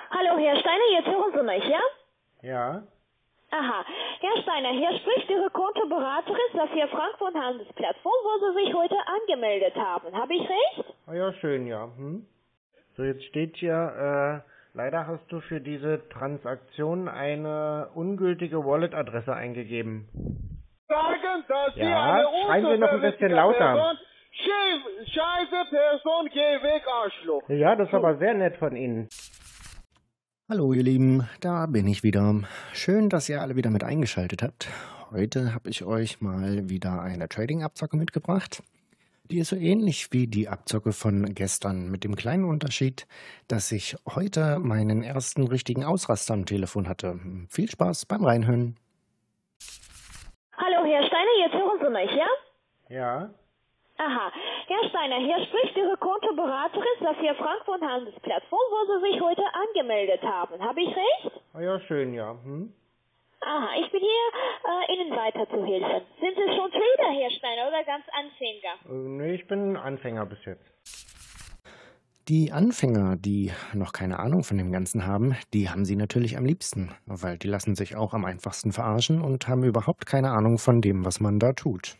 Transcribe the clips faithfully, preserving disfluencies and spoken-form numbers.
Hallo, Herr Steiner, jetzt hören Sie mich, ja? Ja. Aha. Herr Steiner, hier spricht Ihre Kontoberaterin Safia Frankfurt Handelsplattform, wo Sie sich heute angemeldet haben. Habe ich recht? Ah ja, schön, ja. Hm. So, jetzt steht hier, äh, leider hast du für diese Transaktion eine ungültige Wallet-Adresse eingegeben. Sagen, dass Sie Ja, eine schreien Sie noch ein bisschen unzuverlässige lauter. Person, Schei- Scheiße Person, geh weg, Arschloch. Ja, das ist aber sehr nett von Ihnen. Hallo ihr Lieben, da bin ich wieder. Schön, dass ihr alle wieder mit eingeschaltet habt. Heute habe ich euch mal wieder eine Trading-Abzocke mitgebracht. Die ist so ähnlich wie die Abzocke von gestern, mit dem kleinen Unterschied, dass ich heute meinen ersten richtigen Ausraster am Telefon hatte. Viel Spaß beim Reinhören. Hallo, Herr Steiner, jetzt hören Sie mich, ja? Ja. Aha. Herr Steiner, hier spricht Ihre Kontoberaterin Safia Frankfurt Handelsplattform, wo Sie sich heute angemeldet haben. Habe ich recht? Ah ja, schön, ja. Hm. Aha, ich bin hier, äh, Ihnen weiterzuhelfen. Sind Sie schon Trader, Herr Steiner, oder ganz Anfänger? Äh, nee, ich bin Anfänger bis jetzt. Die Anfänger, die noch keine Ahnung von dem Ganzen haben, die haben sie natürlich am liebsten, weil die lassen sich auch am einfachsten verarschen und haben überhaupt keine Ahnung von dem, was man da tut.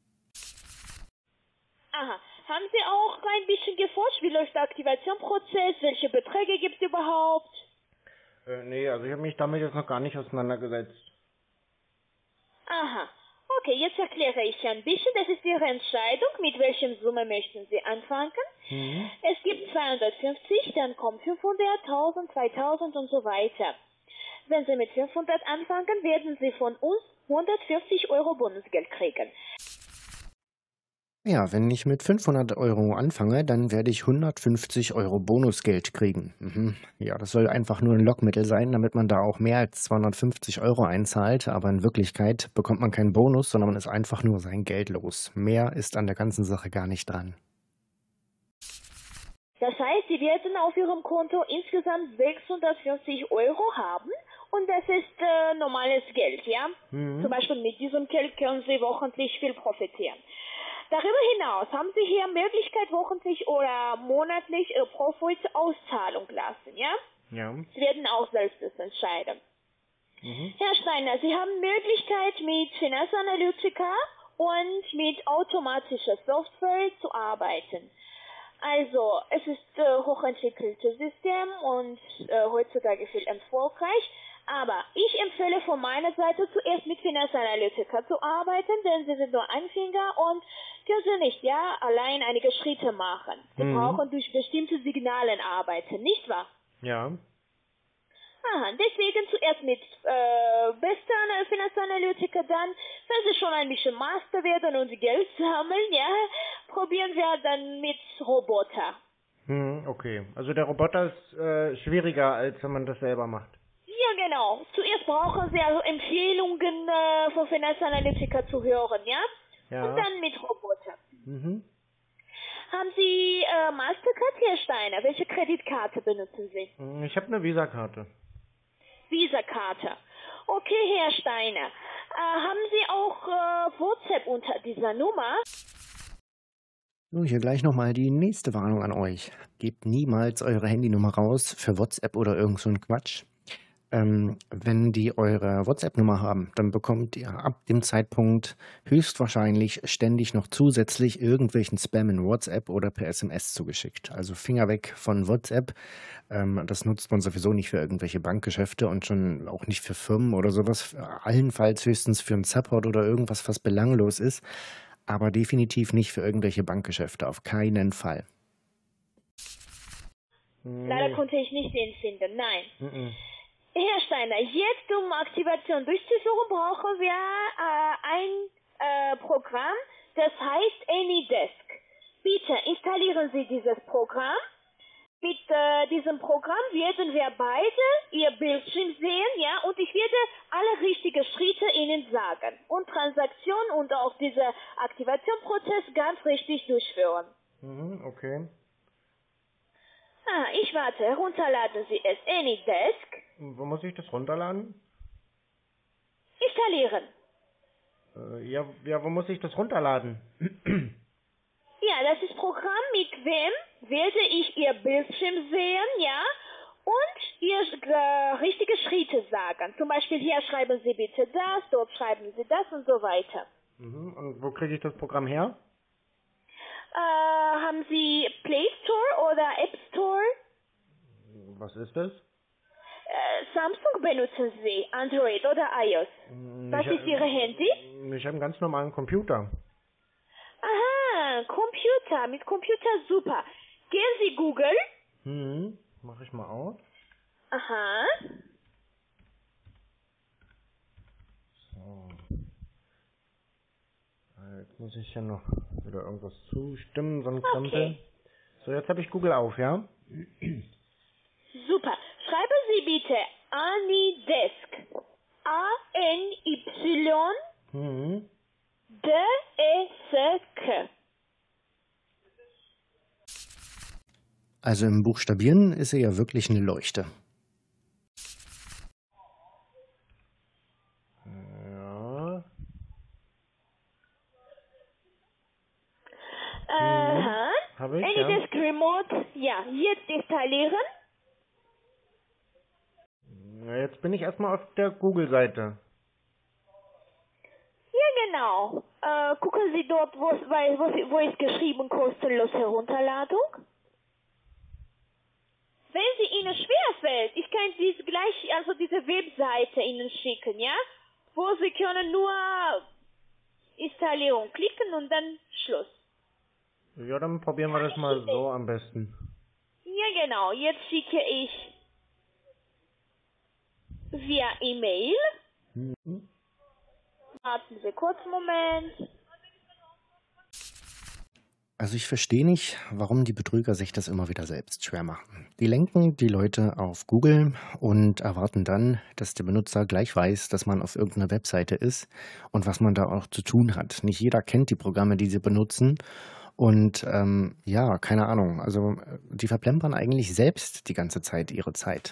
Aha. Haben Sie auch ein bisschen geforscht? Wie läuft der Aktivationprozess? Welche Beträge gibt es überhaupt? Äh, nee, also ich habe mich damit jetzt noch gar nicht auseinandergesetzt. Aha. Okay, jetzt erkläre ich ein bisschen. Das ist Ihre Entscheidung. Mit welchem Summe möchten Sie anfangen? Mhm. Es gibt zweihundertfünfzig, dann kommt fünfhundert, tausend, zweitausend und so weiter. Wenn Sie mit fünfhundert anfangen, werden Sie von uns hundertfünfzig Euro Bonusgeld kriegen. Ja, wenn ich mit fünfhundert Euro anfange, dann werde ich hundertfünfzig Euro Bonusgeld kriegen. Mhm. Ja, das soll einfach nur ein Lockmittel sein, damit man da auch mehr als zweihundertfünfzig Euro einzahlt. Aber in Wirklichkeit bekommt man keinen Bonus, sondern man ist einfach nur sein Geld los. Mehr ist an der ganzen Sache gar nicht dran. Das heißt, Sie werden auf Ihrem Konto insgesamt sechshundertfünfzig Euro haben und das ist äh, normales Geld, ja? Mhm. Zum Beispiel mit diesem Geld können Sie wochentlich viel profitieren. Darüber hinaus haben Sie hier Möglichkeit, wochentlich oder monatlich Ihr Profit Auszahlung lassen, ja? Ja. Sie werden auch selbst das entscheiden. Mhm. Herr Steiner, Sie haben Möglichkeit, mit Finanzanalytica und mit automatischer Software zu arbeiten. Also, es ist äh, hochentwickeltes System und äh, heutzutage viel erfolgreich. Aber ich empfehle von meiner Seite zuerst mit Finanzanalytica zu arbeiten, denn Sie sind nur Anfänger und können Sie nicht, ja, allein einige Schritte machen. Sie Mhm. brauchen durch bestimmte Signale arbeiten, nicht wahr? Ja. Aha, deswegen zuerst mit äh, besten Finanzanalytiker, dann, wenn Sie schon ein bisschen Master werden und Geld sammeln, ja, probieren wir dann mit Roboter. Hm, okay. Also der Roboter ist äh, schwieriger, als wenn man das selber macht. Ja, genau. Zuerst brauchen Sie also Empfehlungen äh, von Finanzanalytiker zu hören, ja? Ja. Und dann mit Roboter. Mhm. Haben Sie äh, Mastercard, Herr Steiner? Welche Kreditkarte benutzen Sie? Hm, Ich habe eine Visa-Karte. Visa-Karte. Okay, Herr Steiner. Äh, haben Sie auch äh, WhatsApp unter dieser Nummer? Nun, hier gleich nochmal die nächste Warnung an euch. Gebt niemals eure Handynummer raus für WhatsApp oder irgend so ein Quatsch. Ähm, wenn die eure WhatsApp-Nummer haben, dann bekommt ihr ab dem Zeitpunkt höchstwahrscheinlich ständig noch zusätzlich irgendwelchen Spam in WhatsApp oder per S M S zugeschickt. Also Finger weg von WhatsApp. Ähm, das nutzt man sowieso nicht für irgendwelche Bankgeschäfte und schon auch nicht für Firmen oder sowas. Allenfalls höchstens für einen Support oder irgendwas, was belanglos ist. Aber definitiv nicht für irgendwelche Bankgeschäfte. Auf keinen Fall. Leider Nee. konnte ich nicht den finden, nein. Mhm. Herr Steiner, jetzt um Aktivation durchzuführen, brauchen wir äh, ein äh, Programm, das heißt AnyDesk. Bitte installieren Sie dieses Programm. Mit äh, diesem Programm werden wir beide Ihr Bildschirm sehen, ja, und ich werde alle richtigen Schritte Ihnen sagen und Transaktion und auch dieser Aktivationprozess ganz richtig durchführen. Mhm, okay. Ah, ich warte, herunterladen Sie es AnyDesk. Wo muss ich das runterladen? Installieren. Äh, ja, ja, wo muss ich das runterladen? Ja, das ist Programm, mit wem werde ich Ihr Bildschirm sehen, ja, und ihr äh, richtige Schritte sagen. Zum Beispiel hier schreiben Sie bitte das, dort schreiben Sie das und so weiter. Mhm. Und wo kriege ich das Programm her? Äh, haben Sie Play Store oder App Store? Was ist das? Äh, Samsung benutzen Sie, Android oder iOS? Hm, Was ich, ist Ihr Handy? Ich habe einen ganz normalen Computer. Aha, Computer, mit Computer super. Gehen Sie Google. Hm, mach ich mal auf. Aha. So. Jetzt muss ich ja noch wieder irgendwas zustimmen, so ein Krempel. Okay. So, jetzt habe ich Google auf, ja? Super. Schreiben Sie bitte AnyDesk. A N Y Hm. D E S K. Also im Buchstabieren ist sie ja wirklich eine Leuchte. Ja. Aha. Hab ich, ja. AnyDesk Remote. Ja, jetzt installieren. Na, jetzt bin ich erstmal auf der Google-Seite. Ja, genau. Äh, gucken Sie dort, wo, wo, wo ist geschrieben kostenlose Herunterladung. Wenn sie Ihnen schwerfällt, ich kann dies gleich, also diese Webseite Ihnen schicken, ja? Wo Sie können nur Installierung klicken und dann Schluss. Ja, dann probieren wir das mal so am besten. Ja, genau. Jetzt schicke ich via E-Mail. Mhm. Warten Sie kurz einen Moment. Also ich verstehe nicht, warum die Betrüger sich das immer wieder selbst schwer machen. Die lenken die Leute auf Google und erwarten dann, dass der Benutzer gleich weiß, dass man auf irgendeiner Webseite ist und was man da auch zu tun hat. Nicht jeder kennt die Programme, die sie benutzen. Und ähm, ja, keine Ahnung. Also die verplempern eigentlich selbst die ganze Zeit ihre Zeit.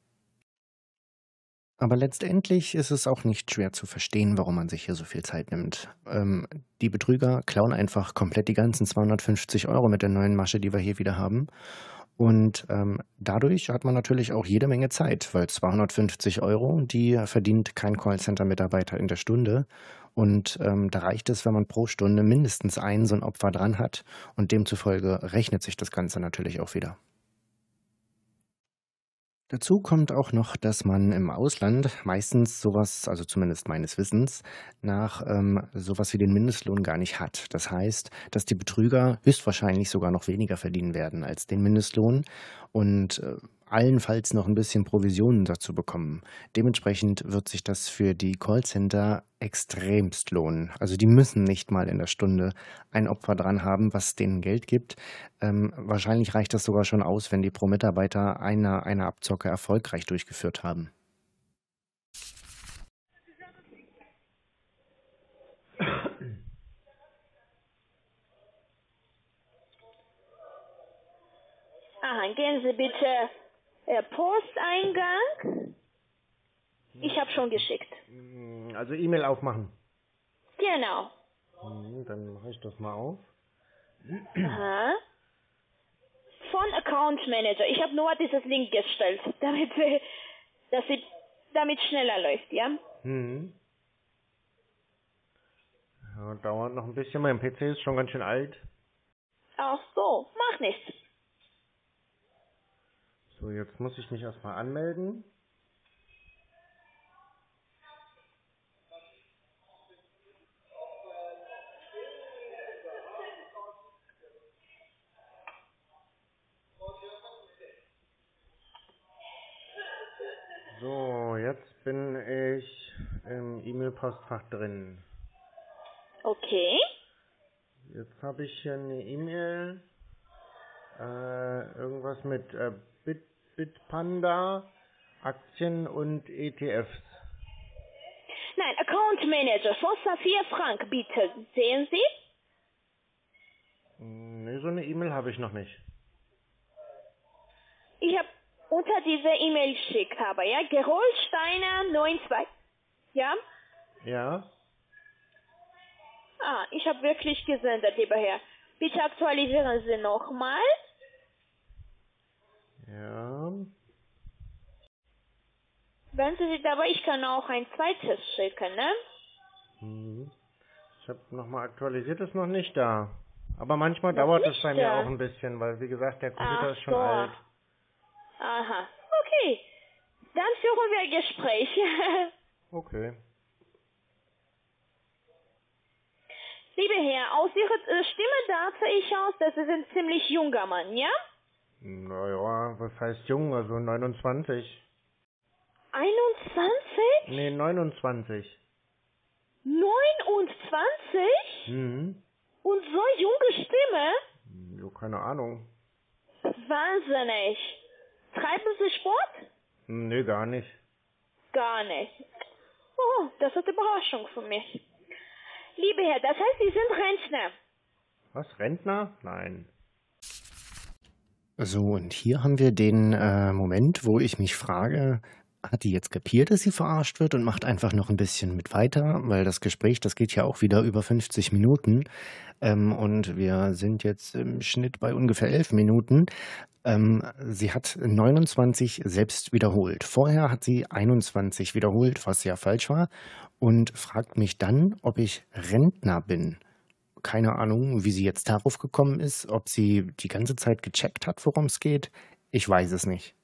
Aber letztendlich ist es auch nicht schwer zu verstehen, warum man sich hier so viel Zeit nimmt. Ähm, die Betrüger klauen einfach komplett die ganzen zweihundertfünfzig Euro mit der neuen Masche, die wir hier wieder haben. Und ähm, dadurch hat man natürlich auch jede Menge Zeit, weil zweihundertfünfzig Euro, die verdient kein Callcenter-Mitarbeiter in der Stunde. Und ähm, da reicht es, wenn man pro Stunde mindestens ein so ein Opfer dran hat. Und demzufolge rechnet sich das Ganze natürlich auch wieder. Dazu kommt auch noch, dass man im Ausland meistens sowas, also zumindest meines Wissens, nach ähm, sowas wie den Mindestlohn gar nicht hat. Das heißt, dass die Betrüger höchstwahrscheinlich sogar noch weniger verdienen werden als den Mindestlohn und äh, allenfalls noch ein bisschen Provisionen dazu bekommen. Dementsprechend wird sich das für die Callcenter extremst lohnen. Also die müssen nicht mal in der Stunde ein Opfer dran haben, was denen Geld gibt. Ähm, wahrscheinlich reicht das sogar schon aus, wenn die pro Mitarbeiter eine, eine Abzocke erfolgreich durchgeführt haben. Aha, gehen Sie bitte äh, Posteingang. Ich habe schon geschickt. Also E-Mail aufmachen. Genau. Hm, dann mache ich das mal auf. Aha. Von Account Manager. Ich habe nur dieses Link gestellt, damit äh, dass sie damit schneller läuft, ja? Mhm. Ja, dauert noch ein bisschen. Mein P C ist schon ganz schön alt. Ach so, mach nichts. So, jetzt muss ich mich erstmal anmelden. So, jetzt bin ich im E-Mail-Postfach drin. Okay. Jetzt habe ich hier eine E-Mail. Äh, irgendwas mit äh, Bit, Bitpanda, Aktien und E T Fs. Nein, Account Manager von Saphir Frank, bitte. Sehen Sie? Ne, so eine E-Mail habe ich noch nicht. Ich habe unter dieser E-Mail geschickt habe, ja? Gerolsteiner zweiundneunzig. Ja? Ja? Ah, ich habe wirklich gesendet, lieber Herr. Bitte aktualisieren Sie nochmal. Ja. Wenn Sie dabei, ich kann auch ein zweites schicken, ne? Mhm. Ich habe nochmal aktualisiert, ist noch nicht da. Aber manchmal Noch dauert es nicht bei mir da? auch ein bisschen, weil wie gesagt, der Computer Ach ist schon so. alt. Aha, okay. Dann führen wir ein Gespräch. Okay. Lieber Herr, aus Ihrer äh, Stimme dachte ich aus, dass Sie ein ziemlich junger Mann, ja? Naja, was heißt jung? Also neunundzwanzig. einundzwanzig? Nee, neunundzwanzig. neunundzwanzig? Mhm. Und so junge Stimme? Jo, keine Ahnung. Wahnsinnig. Treiben Sie Sport? Nee, gar nicht. Gar nicht. Oh, das ist eine Überraschung für mich. Lieber Herr, das heißt, Sie sind Rentner. Was, Rentner? Nein. So, und hier haben wir den äh, Moment, wo ich mich frage, hat die jetzt kapiert, dass sie verarscht wird und macht einfach noch ein bisschen mit weiter, weil das Gespräch, das geht ja auch wieder über fünfzig Minuten ähm, und wir sind jetzt im Schnitt bei ungefähr elf Minuten. Ähm, sie hat neunundzwanzig selbst wiederholt. Vorher hat sie einundzwanzig wiederholt, was ja falsch war, und fragt mich dann, ob ich Rentner bin. Keine Ahnung, wie sie jetzt darauf gekommen ist, ob sie die ganze Zeit gecheckt hat, worum es geht. Ich weiß es nicht.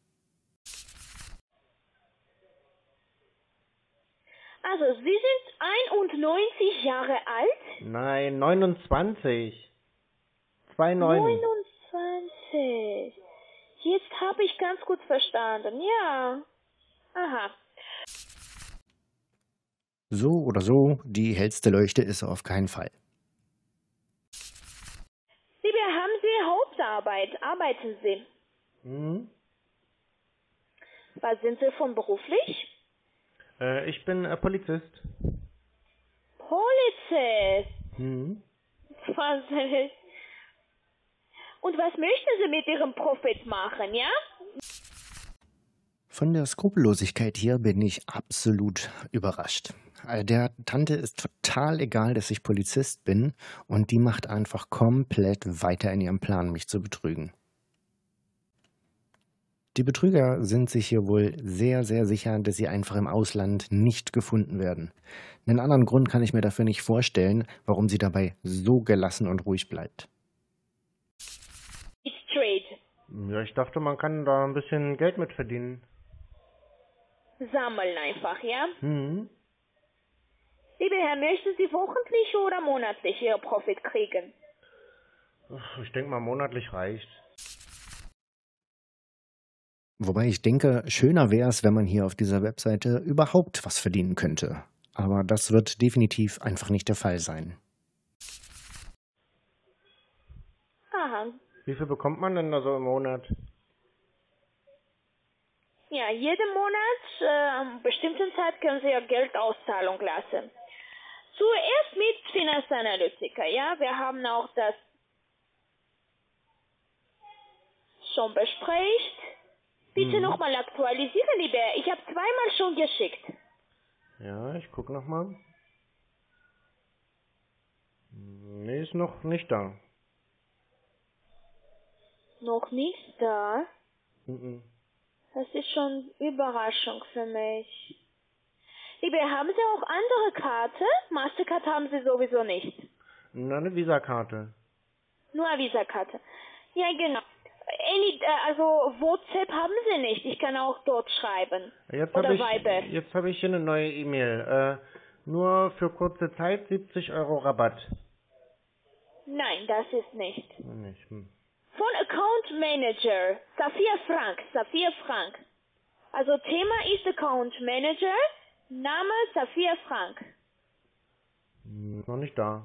Also, Sie sind einundneunzig Jahre alt? Nein, neunundzwanzig. Zwei neun. neunundzwanzig. Jetzt habe ich ganz gut verstanden, ja. Aha. So oder so, die hellste Leuchte ist auf keinen Fall. Lieber, haben Sie Hauptarbeit? Arbeiten Sie? Mhm. Was sind Sie von beruflich? Äh, ich bin äh, Polizist. Polizist. Mhm. Wahnsinnig. Und was möchten Sie mit Ihrem Profit machen, ja? Von der Skrupellosigkeit hier bin ich absolut überrascht. Der Tante ist total egal, dass ich Polizist bin und die macht einfach komplett weiter in ihrem Plan, mich zu betrügen. Die Betrüger sind sich hier wohl sehr, sehr sicher, dass sie einfach im Ausland nicht gefunden werden. Einen anderen Grund kann ich mir dafür nicht vorstellen, warum sie dabei so gelassen und ruhig bleibt. It's trade. Ja, ich dachte, man kann da ein bisschen Geld mit verdienen. Sammeln einfach, ja? Mhm. Lieber Herr, möchten Sie wochentlich oder monatlich Ihr Profit kriegen? Ich denke mal, monatlich reicht. Wobei ich denke, schöner wäre es, wenn man hier auf dieser Webseite überhaupt was verdienen könnte. Aber das wird definitiv einfach nicht der Fall sein. Aha. Wie viel bekommt man denn da so im Monat? Ja, jeden Monat, äh, an bestimmten Zeit können Sie ja Geldauszahlung lassen. Zuerst mit Finanzanalytiker, ja? Wir haben auch das schon besprecht. Bitte Mhm. nochmal aktualisieren, lieber. Ich habe zweimal schon geschickt. Ja, ich guck noch mal. Nee, ist noch nicht da. Noch nicht da? Mhm. Das ist schon Überraschung für mich. Lieber, haben Sie auch andere Karte? Mastercard haben Sie sowieso nicht. Na, eine Visakarte. Nur eine Visa-Karte. Ja, genau. Any, äh, also WhatsApp haben Sie nicht. Ich kann auch dort schreiben. Jetzt Oder habe ich, Viber. jetzt habe ich hier eine neue E-Mail. Äh, nur für kurze Zeit siebzig Euro Rabatt. Nein, das ist nicht. Nicht. Hm. Von Account Manager, Safia Frank, Safia Frank. Also Thema ist Account Manager, Name Safia Frank. Hm, noch nicht da.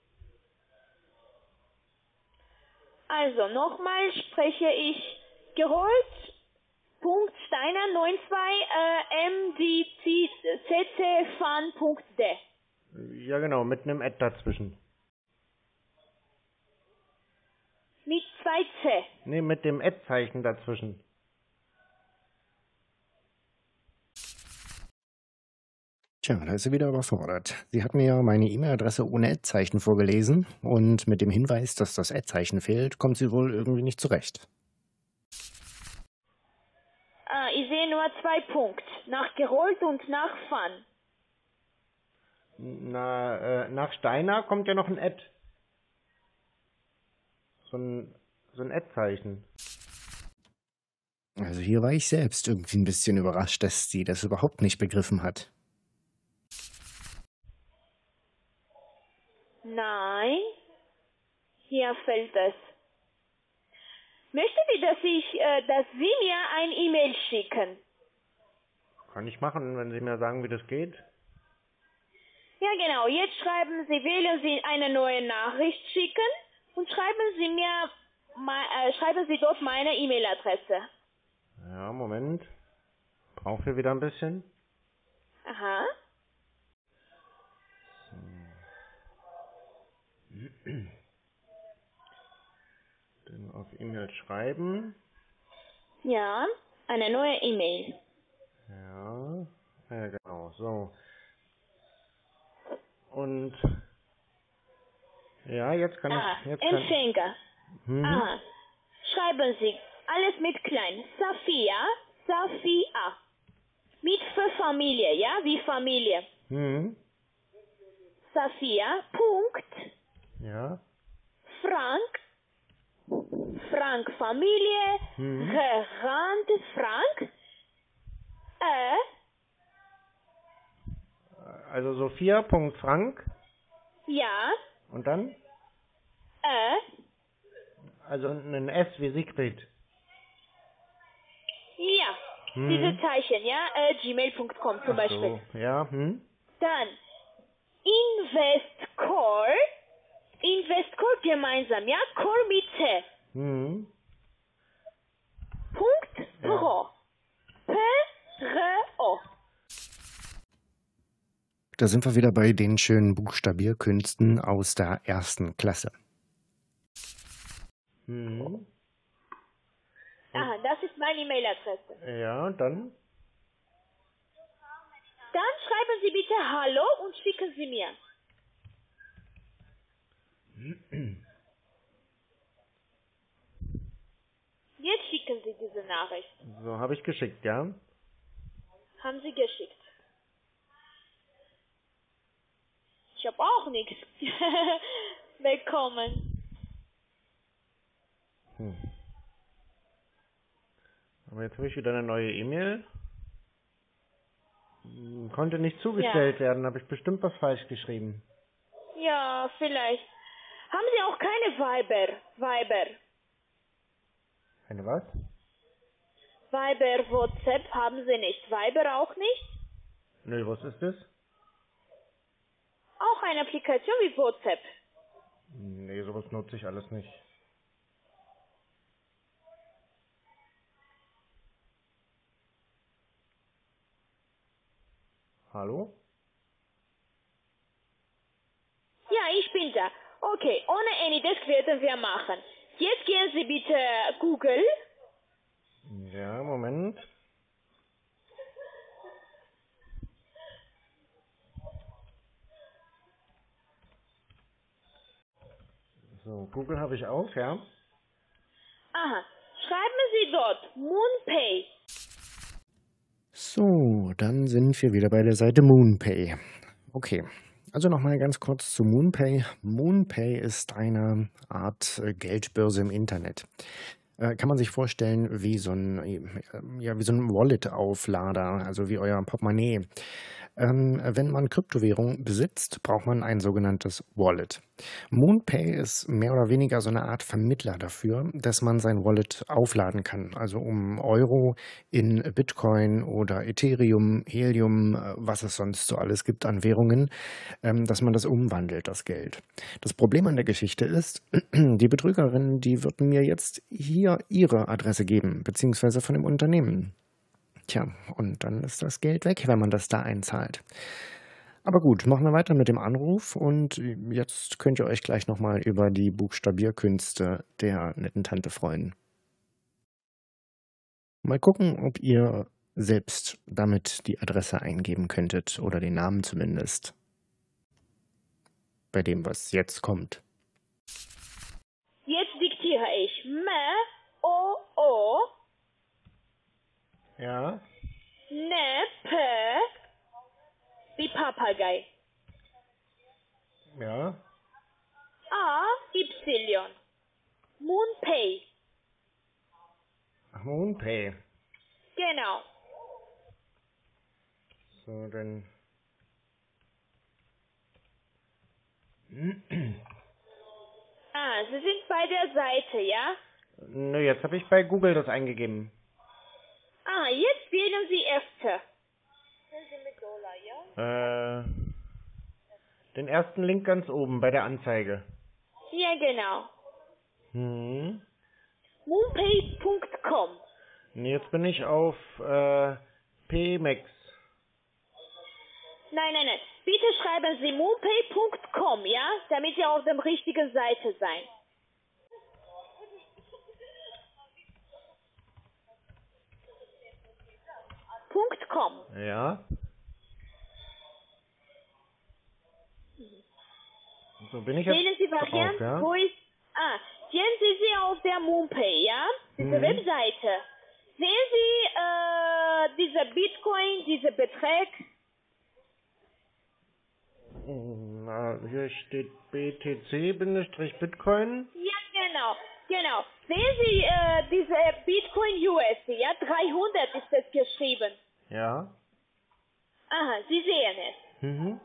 Also nochmal spreche ich Gerold Punkt Steiner neun zwei äh, m d c c fan punkt d. Ja genau, mit einem Ad dazwischen. Mit zwei C. Nee, mit dem Ad-Zeichen dazwischen. Tja, da ist sie wieder überfordert. Sie hat mir meine E-Mail-Adresse ohne Ad-Zeichen vorgelesen und mit dem Hinweis, dass das Ad-Zeichen fehlt, kommt sie wohl irgendwie nicht zurecht. Ah, ich sehe nur zwei Punkte. Nach Gerold und nach Fun. Na, äh, nach Steiner kommt ja noch ein Ad. So ein, so ein Ad-Zeichen. Also hier war ich selbst irgendwie ein bisschen überrascht, dass sie das überhaupt nicht begriffen hat. Nein, hier fällt es. Möchten Sie, dass ich, äh, dass Sie mir ein E-Mail schicken? Kann ich machen, wenn Sie mir sagen, wie das geht. Ja, genau. Jetzt schreiben Sie, wählen Sie eine neue Nachricht schicken und schreiben Sie mir, äh, schreiben Sie dort meine E-Mail-Adresse. Ja, Moment. Braucht ihr wieder ein bisschen. Aha. Dann auf E-Mail schreiben. Ja, eine neue E-Mail. Ja, ja, genau, so. Und, ja, jetzt kann Ah, ich, jetzt kann, Empfänger. mhm. Aha. Schreiben Sie, alles mit klein. Safia, Safia. Mit für Familie, ja, wie Familie. Mhm. Safia, Punkt, Ja, Frank, Frank Familie, mhm. Gerand Frank, äh, Also Sophia, Punkt Frank. ja, Und dann? äh, Also ein S wie Siegfried. ja, Mhm. diese Zeichen, ja, äh, gmail Punkt com zum Ach Beispiel. so, ja, hm. Dann Investcore, Investcore gemeinsam, ja, Core mit C. Mhm. Punkt Ja. Pro. P-R-O. Da sind wir wieder bei den schönen Buchstabierkünsten aus der ersten Klasse. Mhm. Aha, das ist meine E-Mail-Adresse. Ja, und dann? Dann schreiben Sie bitte Hallo und schicken Sie mir. Jetzt schicken Sie diese Nachricht. So, habe ich geschickt, ja? Haben Sie geschickt. Ich habe auch nichts bekommen. Hm. Aber jetzt habe ich wieder eine neue E-Mail. Hm, Konnte nicht zugestellt Ja. werden, habe ich bestimmt was falsch geschrieben. Ja, vielleicht. Haben Sie auch keine Viber? Viber. Eine was? Viber, WhatsApp haben Sie nicht. Viber auch nicht? Nö, was ist das? Auch eine Applikation wie WhatsApp. Nee, sowas nutze ich alles nicht. Hallo? Ja, ich bin da. Okay, ohne AnyDesk werden wir machen. Jetzt gehen Sie bitte Google. Ja, Moment. So, Google habe ich auf, ja? Aha. Schreiben Sie dort MoonPay. So, dann sind wir wieder bei der Seite MoonPay. Okay, also nochmal ganz kurz zu MoonPay. MoonPay ist eine Art äh, Geldbörse im Internet. Äh, kann man sich vorstellen wie so ein, äh, ja, wie so ein Wallet-Auflader, also wie euer Portemonnaie. Ähm, wenn man Kryptowährung besitzt, braucht man ein sogenanntes Wallet. MoonPay ist mehr oder weniger so eine Art Vermittler dafür, dass man sein Wallet aufladen kann. Also um Euro in Bitcoin oder Ethereum, Helium, äh, was es sonst so alles gibt an Währungen, ähm, dass man das umwandelt, das Geld. Das Problem an der Geschichte ist, die Betrügerin, die wird mir jetzt hier ihre Adresse geben, beziehungsweise von dem Unternehmen. Tja, und dann ist das Geld weg, wenn man das da einzahlt. Aber gut, machen wir weiter mit dem Anruf und jetzt könnt ihr euch gleich nochmal über die Buchstabierkünste der netten Tante freuen. Mal gucken, ob ihr selbst damit die Adresse eingeben könntet oder den Namen zumindest. Bei dem, was jetzt kommt. Jetzt diktiere ich M O O Ja. Ne, P, wie Papagei. Ja. A, Y. MoonPay. Ach, MoonPay. Genau. So, dann. Ah, Sie sind bei der Seite, ja? Nö, jetzt habe ich bei Google das eingegeben. Ah, jetzt wählen Sie F. Äh, den ersten Link ganz oben bei der Anzeige. Ja, genau. Hm. moonpay punkt com. Nee, jetzt bin ich auf äh, P-Max. Nein, nein, nein. Bitte schreiben Sie moonpay punkt com, ja? Damit Sie auf der richtigen Seite sein. .com. Ja. So bin ich jetzt Wählen Sie Variante, drauf, ja? wo ist... Ah, jetzt sind Sie auf der MoonPay, ja? Diese Mhm. Webseite. Sehen Sie äh, diese Bitcoin, diese Betrag? Na, hier steht B T C-Bitcoin. Ja, genau, genau. Sehen Sie äh, diese Bitcoin U S D, ja? dreihundert ist es geschrieben. Ja. Aha, Sie sehen es. Mhm.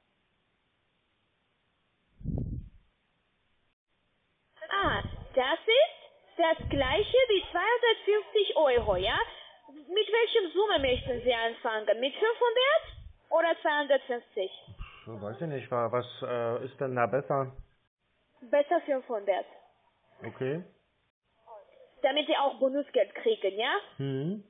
Ah, das ist das gleiche wie zweihundertfünfzig Euro, ja? Mit welchem Summe möchten Sie anfangen? Mit fünfhundert oder zweihundertfünfzig? So, weiß ich nicht, wa- was äh, ist denn da besser? Besser fünfhundert. Okay. Damit Sie auch Bonusgeld kriegen, ja? Mhm.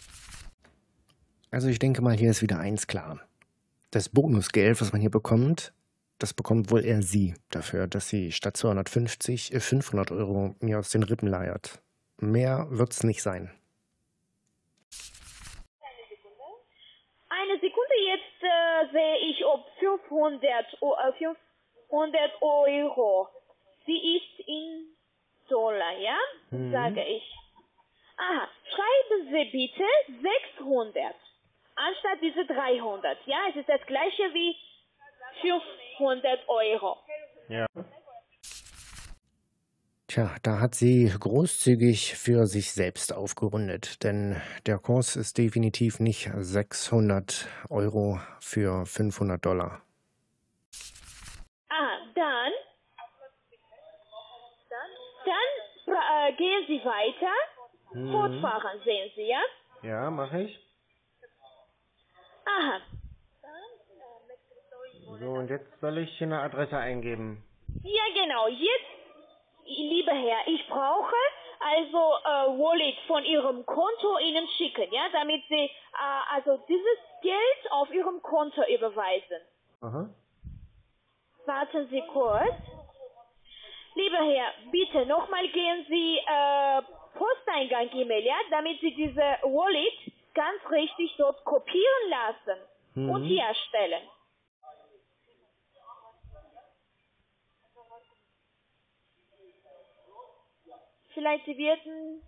Also ich denke mal, hier ist wieder eins klar. Das Bonusgeld, was man hier bekommt, das bekommt wohl eher sie dafür, dass sie statt zweihundertfünfzig äh, fünfhundert Euro mir aus den Rippen leiert. Mehr wird's nicht sein. Eine Sekunde, jetzt äh, sehe ich, ob fünfhundert, O- äh, fünfhundert Euro. Sie ist in Dollar, ja? Mhm. Sage ich. Aha, schreiben Sie bitte sechshundert anstatt diese dreihundert, ja? Es ist das gleiche wie fünfhundert Euro. Ja. Tja, da hat sie großzügig für sich selbst aufgerundet, denn der Kurs ist definitiv nicht sechshundert Euro für fünfhundert Dollar. Ah, dann, dann äh, gehen Sie weiter. Mhm. Fortfahren, sehen Sie, ja? Ja, mache ich. Aha, So, und jetzt soll ich hier eine Adresse eingeben. ja genau, jetzt, lieber Herr, ich brauche also äh, Wallet von Ihrem Konto Ihnen schicken, ja, damit Sie äh, also dieses Geld auf Ihrem Konto überweisen. Aha. Warten Sie kurz. Lieber Herr, bitte nochmal gehen Sie äh, Posteingang E-Mail, ja, damit Sie diese Wallet ganz richtig dort kopieren lassen Mhm. und herstellen. Vielleicht Sie werden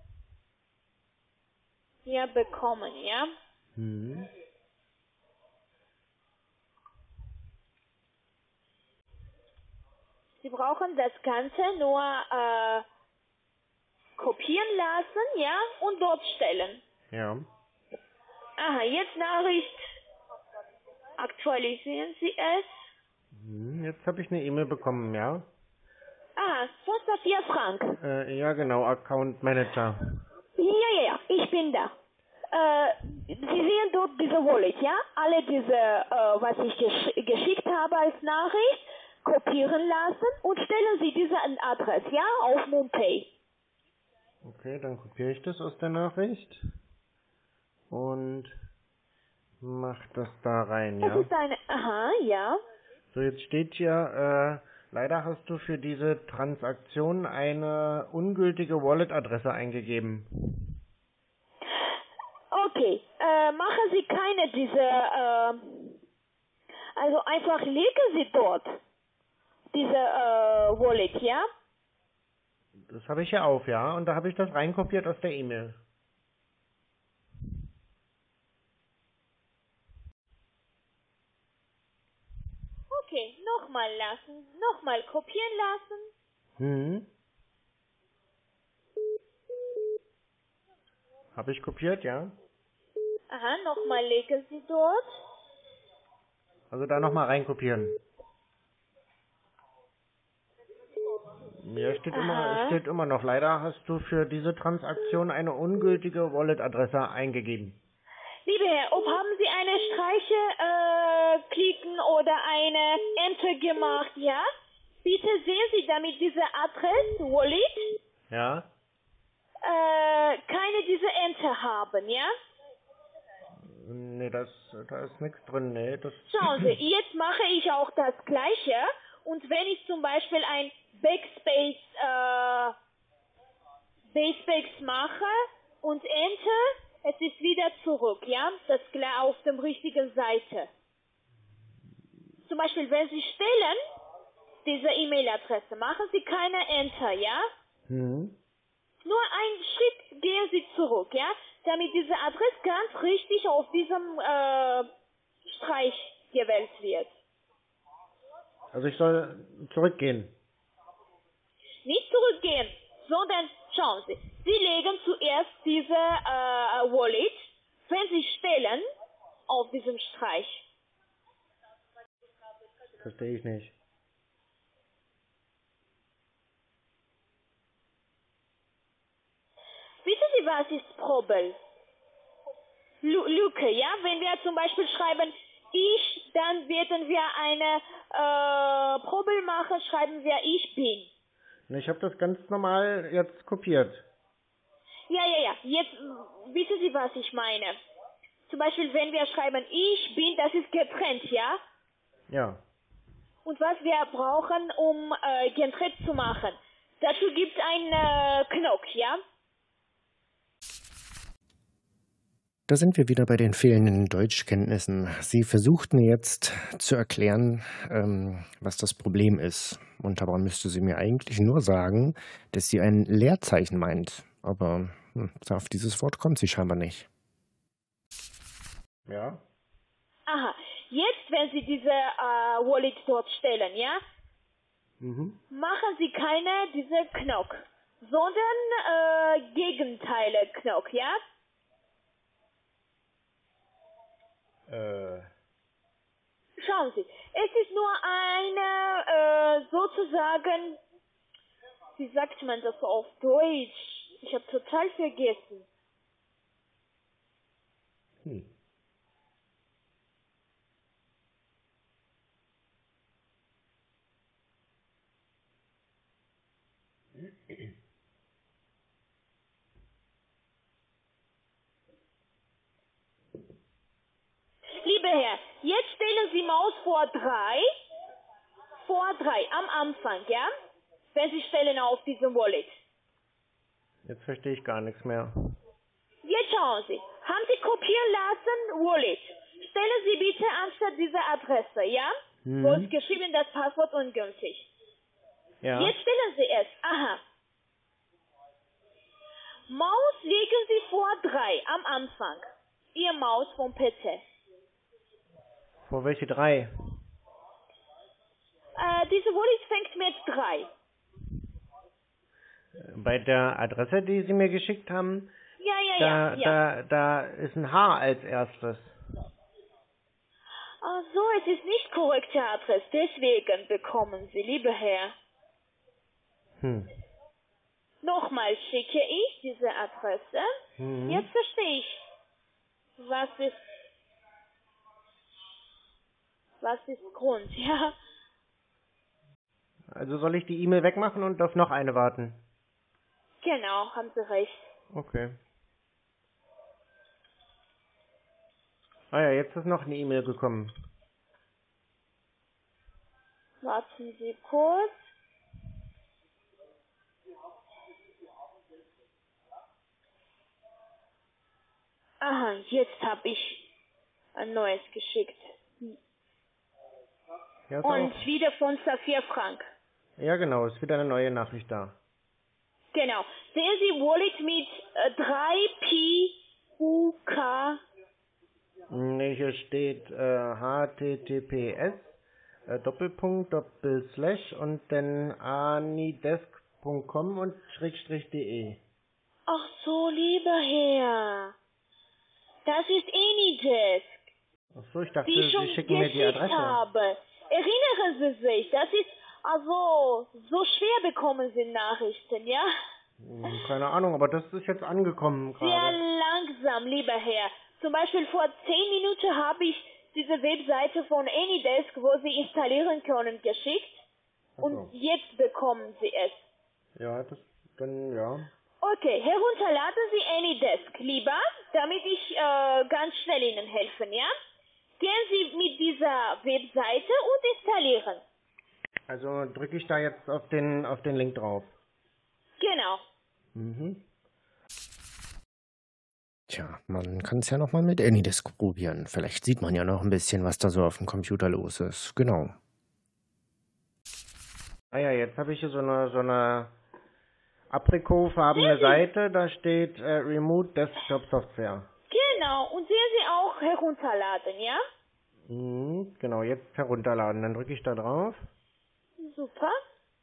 ja bekommen, ja? Mhm. Sie brauchen das Ganze nur äh, kopieren lassen, ja, und dort stellen. Ja. Aha, jetzt Nachricht. Aktualisieren Sie es. Mhm. Jetzt habe ich eine E-Mail bekommen, ja. Aha, Sophia Frank. Äh, ja, genau, Account Manager. Ja, ja, ja, ich bin da. Äh, Sie sehen dort diese Wallet, ja? Alle diese, äh, was ich gesch geschickt habe als Nachricht, kopieren lassen und stellen Sie diese Adresse, ja, auf MoonPay. Okay, dann kopiere ich das aus der Nachricht und mach das da rein, Das ja. ist eine, aha, ja. So, jetzt steht hier, äh, leider hast du für diese Transaktion eine ungültige Wallet-Adresse eingegeben. Okay, äh, machen Sie keine diese, äh, also einfach legen Sie dort diese äh, Wallet, ja? Das habe ich hier auf, ja, und da habe ich das reinkopiert aus der E-Mail. Okay, nochmal lassen, nochmal kopieren lassen. Hm. Habe ich kopiert, ja? Aha, nochmal legen Sie dort. Also da nochmal reinkopieren. Mir steht immer, Aha. steht immer noch, leider hast du für diese Transaktion eine ungültige Wallet-Adresse eingegeben. Lieber Herr, ob haben Sie eine Streiche äh, klicken oder eine Enter gemacht, ja? Bitte sehen Sie damit diese Adresse, Wallet, Ja? äh, keine diese Enter haben, ja? Nee, das, da ist nichts drin, nee. Das Schauen Sie, jetzt mache ich auch das Gleiche und wenn ich zum Beispiel ein Backspace, äh, Backspace mache und Enter, es ist wieder zurück, ja? Das gleich auf der richtigen Seite. Zum Beispiel, wenn Sie stellen, diese E-Mail-Adresse, machen Sie keine Enter, ja? hm. Nur einen Schritt gehen Sie zurück, ja? Damit diese Adresse ganz richtig auf diesem äh, Streich gewählt wird. Also ich soll zurückgehen. Nicht zurückgehen, sondern schauen Sie, Sie legen zuerst diese äh, Wallet, wenn Sie stellen, auf diesem Streich. Verstehe ich nicht. Wissen Sie, was ist Probel? Lu Lücke, ja? Wenn wir zum Beispiel schreiben, ich, dann werden wir eine äh, Probel machen, schreiben wir ich bin. Ich habe das ganz normal jetzt kopiert. Ja, ja, ja. Jetzt äh, wissen Sie, was ich meine. Zum Beispiel, wenn wir schreiben, ich bin, das ist getrennt, ja? Ja. Und was wir brauchen, um äh, getrennt zu machen, dazu gibt es einen äh, Knopf, ja? Da sind wir wieder bei den fehlenden Deutschkenntnissen. Sie versuchten jetzt zu erklären, ähm, was das Problem ist. Und dabei müsste sie mir eigentlich nur sagen, dass sie ein Leerzeichen meint. Aber hm, auf dieses Wort kommt sie scheinbar nicht. Ja. Aha. Jetzt, wenn Sie diese äh, Wallet dort stellen, ja? Mhm. Machen Sie keine diese Knopf, sondern äh, Gegenteile Knopf, ja? Äh. Schauen Sie, es ist nur eine, äh, sozusagen, wie sagt man das auf Deutsch? Ich habe total vergessen. Hm. Lieber Herr, jetzt stellen Sie Maus vor drei, vor drei, am Anfang, ja? Wenn Sie stellen auf diesem Wallet. Jetzt verstehe ich gar nichts mehr. Jetzt schauen Sie, haben Sie kopieren lassen, Wallet. Stellen Sie bitte anstatt dieser Adresse, ja? Mhm. Wo ist geschrieben, das Passwort ungültig. Ja. Jetzt stellen Sie es, aha. Maus legen Sie vor drei, am Anfang. Ihr Maus vom P C. Vor welche drei? Äh, diese Wallet fängt mit drei. Bei der Adresse, die Sie mir geschickt haben, Ja, ja, da, ja, ja. da, da ist ein H als erstes. Ach so, es ist nicht korrekte Adresse, deswegen bekommen Sie, lieber Herr. Hm. Nochmal schicke ich diese Adresse. Mhm. Jetzt verstehe ich. Was ist, was ist Grund, ja? Also soll ich die E-Mail wegmachen und auf noch eine warten? Genau, haben Sie recht. Okay. Ah ja, jetzt ist noch eine E-Mail gekommen. Warten Sie kurz. Aha, jetzt habe ich ein neues geschickt. Ja, ist Und auch. wieder von Saphir Frank. Ja, genau, ist wieder eine neue Nachricht da. Genau. Sehen Sie Wallet mit äh, drei P U K. Nee, hier steht äh, H T T P S äh, Doppelpunkt, Doppelslash und dann anidesk punkt com und Schrägstrich de. Ach so, lieber Herr. Das ist AnyDesk, Ach so, ich dachte, die ich Sie schon schicken mir die geschickt Adresse. habe. Erinnern Sie sich, das ist also so schwer bekommen Sie Nachrichten, ja? Hm, keine Ahnung, aber das ist jetzt angekommen Sehr gerade. langsam, lieber Herr. Zum Beispiel vor zehn Minuten habe ich diese Webseite von AnyDesk, wo Sie installieren können, geschickt. Ach Und so. jetzt bekommen Sie es. Ja, das, dann, ja. Okay, herunterladen Sie AnyDesk, lieber, damit ich äh, ganz schnell Ihnen helfen, ja? Gehen Sie mit dieser Webseite und installieren. Also drücke ich da jetzt auf den, auf den Link drauf. Genau. Mhm. Tja, man kann es ja nochmal mit AnyDesk probieren. Vielleicht sieht man ja noch ein bisschen, was da so auf dem Computer los ist. Genau. Ah ja, jetzt habe ich hier so eine, so eine aprikotfarbene Sehen Sie? Seite, da steht äh, Remote Desktop Software. Genau, und sehen Sie auch herunterladen, ja? Mhm, genau, jetzt herunterladen. Dann drücke ich da drauf. Super.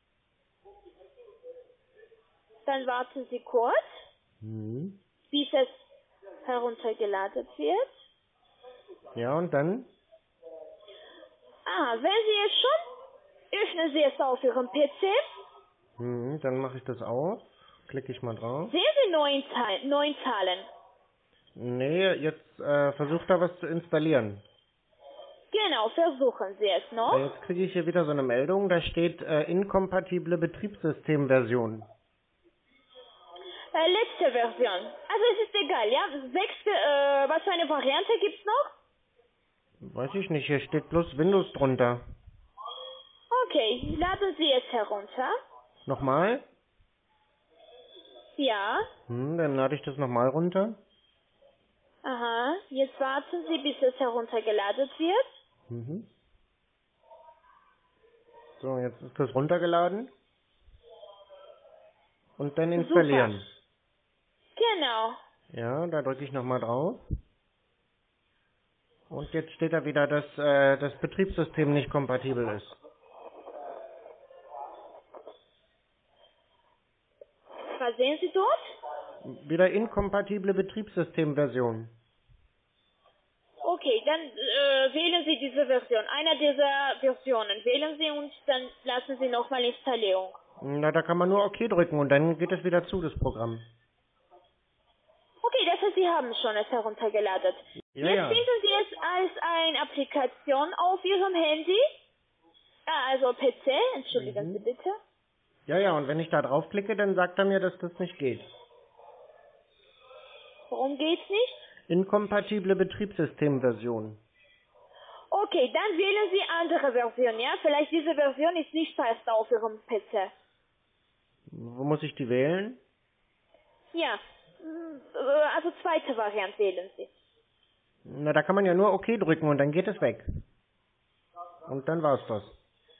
Dann warten Sie kurz, Mhm. bis es heruntergeladen wird. Ja, und dann? Ah, wenn Sie es schon, öffnen Sie es auf Ihrem P C. Mhm, dann mache ich das auf. Klicke ich mal drauf. Sehen Sie neun, Zahl, neun Zahlen. Nee, jetzt äh, versucht da was zu installieren. Genau, versuchen Sie es Äh, noch. jetzt kriege ich hier wieder so eine Meldung, da steht äh, inkompatible Betriebssystemversion. Äh, letzte Version. Also es ist egal, ja? Sechste, äh, was für eine Variante gibt's noch? Weiß ich nicht, hier steht bloß Windows drunter. Okay, laden Sie es herunter. Nochmal? Ja. Hm, dann lade ich das nochmal runter. Aha. Jetzt warten Sie, bis es heruntergeladen wird. Mhm. So, jetzt ist das runtergeladen. Und dann installieren. Super. Genau. Ja, da drücke ich nochmal drauf. Und jetzt steht da wieder, dass äh, das Betriebssystem nicht kompatibel ist. Was sehen Sie dort? Wieder inkompatible Betriebssystemversion. Okay, dann äh, wählen Sie diese Version. Einer dieser Versionen wählen Sie und dann lassen Sie nochmal Installierung. Na, da kann man nur OK drücken und dann geht es wieder zu, das Programm. Okay, das heißt, Sie haben schon es heruntergeladen. Ja, Jetzt ja. finden Sie es als eine Applikation auf Ihrem Handy. Ah, also P C, entschuldigen Mhm. Sie bitte. Ja, ja, und wenn ich da draufklicke, dann sagt er mir, dass das nicht geht. Warum geht's nicht? Inkompatible Betriebssystemversion. Okay, dann wählen Sie andere Version, ja? Vielleicht diese Version ist nicht fest auf Ihrem P C. Wo muss ich die wählen? Ja, mm, äh, also zweite Variante wählen Sie. Na, da kann man ja nur OK drücken und dann geht es weg. Und dann war's das.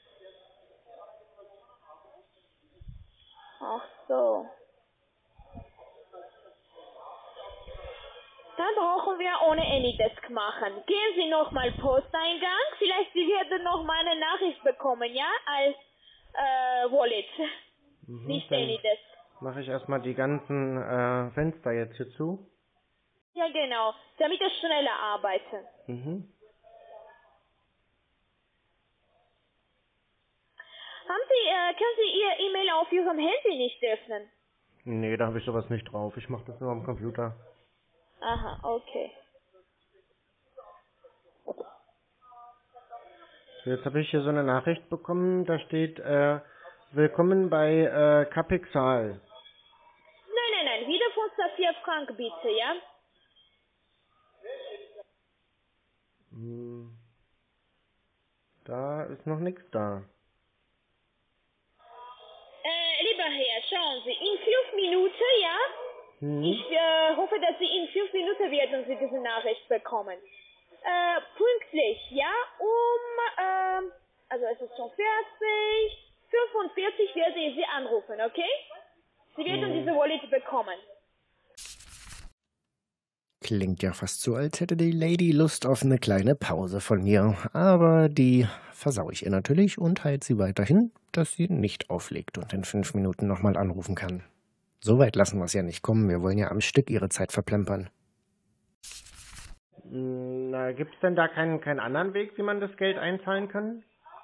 Ach so. Dann brauchen wir ohne AnyDesk machen. Gehen Sie nochmal Posteingang. Vielleicht Sie werden noch mal eine Nachricht bekommen, ja? Als äh, Wallet. Mhm, Nicht dann AnyDesk. mache ich erstmal die ganzen äh, Fenster jetzt hier zu. Ja, genau. Damit es schneller arbeiten. Mhm. Haben Sie, äh, können Sie Ihr E-Mail auf Ihrem Handy nicht öffnen? Nee, da habe ich sowas nicht drauf. Ich mache das nur am Computer. Aha, okay. So, jetzt habe ich hier so eine Nachricht bekommen, da steht, äh, willkommen bei äh, Capixal. Nein, nein, nein. Wieder von Safia Frank, bitte, ja? Hm, da ist noch nichts da. Äh, lieber Herr, schauen Sie, in fünf Minuten, ja? Hm? Ich äh, hoffe, dass Sie in fünf Minuten werden Sie diese Nachricht bekommen. Äh, pünktlich, ja? Um, ähm, also es ist schon vierzig, fünfundvierzig werde ich Sie anrufen, okay? Sie werden Hm. diese Wallet bekommen. Klingt ja fast so, als hätte die Lady Lust auf eine kleine Pause von mir. Aber die versau ich ihr natürlich und halte sie weiterhin, dass sie nicht auflegt und in fünf Minuten nochmal anrufen kann. So weit lassen wir es ja nicht kommen. Wir wollen ja am Stück ihre Zeit verplempern. Na, gibt's denn da keinen, keinen anderen Weg, wie man das Geld einzahlen kann?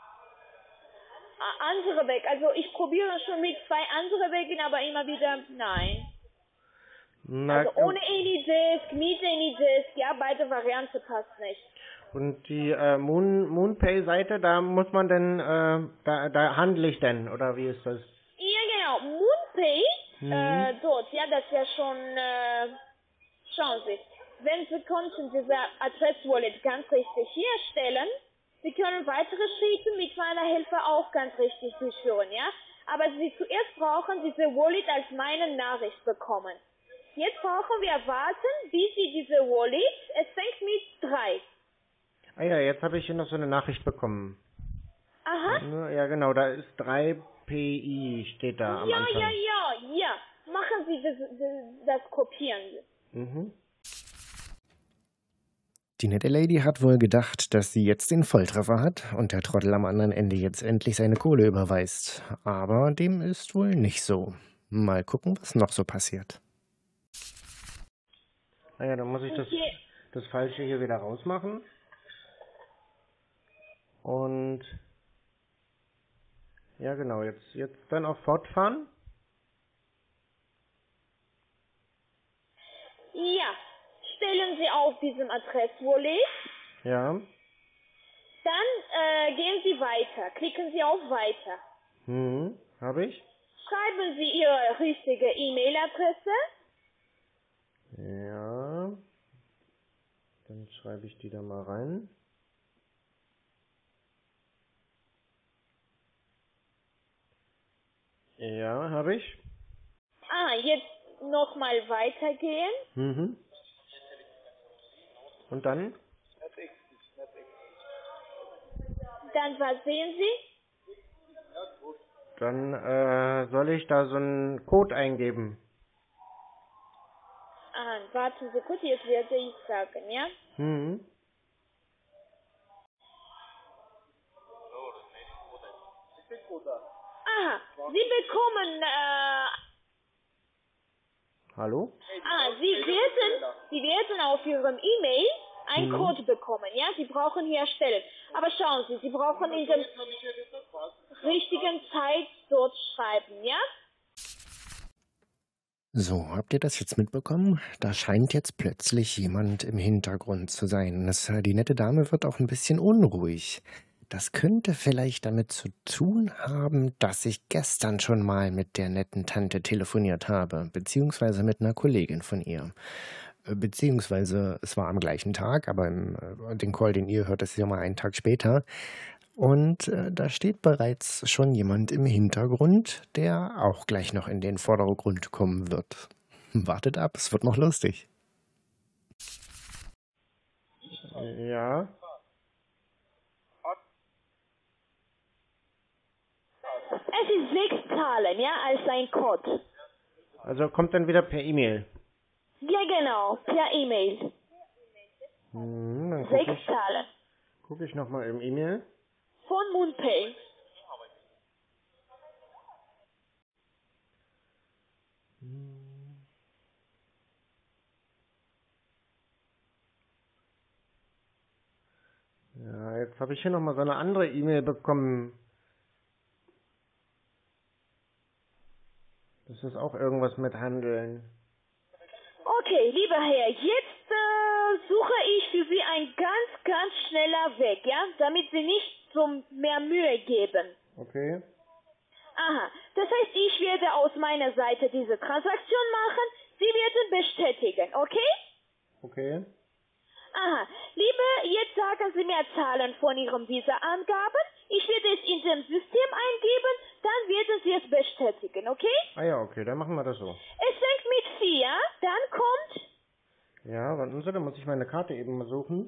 A- Andere Weg. Also ich probiere schon mit zwei anderen Wegen, aber immer wieder nein. Na, Also ohne Anydesk, mit Anydesk, ja, beide Varianten passt nicht. Und die äh, Moon, Moonpay-Seite, da muss man denn, äh, da, da handle ich denn, oder wie ist das? Ja, genau. Moonpay, Mhm. äh, dort, ja, das wäre schon, äh, schauen Sie. Wenn Sie konnten diese Adress-Wallet ganz richtig herstellen, Sie können weitere Schritte mit meiner Hilfe auch ganz richtig durchführen, ja? Aber Sie zuerst brauchen diese Wallet als meine Nachricht bekommen. Jetzt brauchen wir warten, bis Sie diese Wallet, es fängt mit drei. Ah ja, jetzt habe ich hier noch so eine Nachricht bekommen. Aha. Ja, genau, da ist drei P I, steht da am Ja, Anfang. ja, ja, ja. Machen Sie das, das, das Kopieren. Mhm. Die nette Lady hat wohl gedacht, dass sie jetzt den Volltreffer hat und der Trottel am anderen Ende jetzt endlich seine Kohle überweist. Aber dem ist wohl nicht so. Mal gucken, was noch so passiert. Ah ja, dann muss ich das, Okay. das Falsche hier wieder rausmachen. Und ja, genau, jetzt, jetzt dann auf Fortfahren. Ja. Stellen Sie auf diesem Adress-Wallet. Ja. Dann äh, gehen Sie weiter. Klicken Sie auf Weiter. Mhm, habe ich. Schreiben Sie Ihre richtige E-Mail-Adresse. Ja. Dann schreibe ich die da mal rein. Ja, habe ich. Ah, jetzt nochmal weitergehen. Mhm. Und dann? Dann was sehen Sie? Dann äh, soll ich da so einen Code eingeben. Ah, warten Sie kurz, jetzt werde ich sagen, ja? Mhm. Aha, Sie bekommen, äh, Hallo? ah, Sie werden, Sie werden auf Ihrem E-Mail einen Mhm. Code bekommen, ja? Sie brauchen hier erstellen. Aber schauen Sie, Sie brauchen in der richtigen Zeit dort schreiben, ja? So, habt ihr das jetzt mitbekommen? Da scheint jetzt plötzlich jemand im Hintergrund zu sein. Das, äh, die nette Dame wird auch ein bisschen unruhig. Das könnte vielleicht damit zu tun haben, dass ich gestern schon mal mit der netten Tante telefoniert habe, beziehungsweise mit einer Kollegin von ihr. Äh, Beziehungsweise es war am gleichen Tag, aber im, äh, den Call, den ihr hört, das ist ja mal einen Tag später. Und äh, da steht bereits schon jemand im Hintergrund, der auch gleich noch in den Vordergrund kommen wird. Wartet ab, es wird noch lustig. Ja. Es ist sechs Zahlen, ja, als ein Code. Also kommt dann wieder per E-Mail. Ja, genau, per E-Mail. Mhm, dann gucke Sechs ich, Zahlen. guck ich nochmal im E-Mail. Von Moonpay. Ja, jetzt habe ich hier nochmal so eine andere E-Mail bekommen. Das ist auch irgendwas mit Handeln. Okay, lieber Herr, jetzt äh, suche ich für Sie ein ganz, ganz schneller Weg, ja, damit Sie nicht so mehr Mühe geben. Okay. Aha, das heißt, ich werde aus meiner Seite diese Transaktion machen, Sie werden bestätigen, okay? Okay. Aha, liebe, jetzt sagen Sie mir Zahlen von Ihren Visa-Angaben. Ich werde es in dem System eingeben, dann werden Sie es bestätigen, okay? Ah ja, okay, dann machen wir das so. Es fängt mit vier, dann kommt... Ja, warten Sie, dann muss ich meine Karte eben mal suchen.